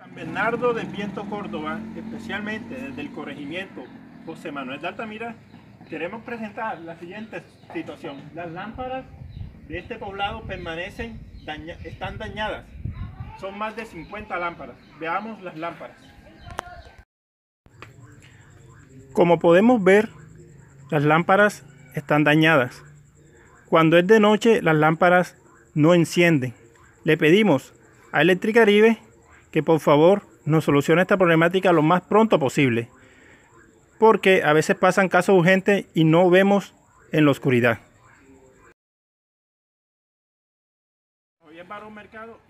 San Bernardo del Viento, Córdoba, especialmente desde el corregimiento José Manuel de Altamira, queremos presentar la siguiente situación. Las lámparas de este poblado están dañadas. Son más de 50 lámparas. Veamos las lámparas. Como podemos ver, las lámparas están dañadas. Cuando es de noche, las lámparas no encienden. Le pedimos a Electricaribe que por favor nos solucione esta problemática lo más pronto posible, porque a veces pasan casos urgentes y no vemos en la oscuridad. Hoy en Barón Mercado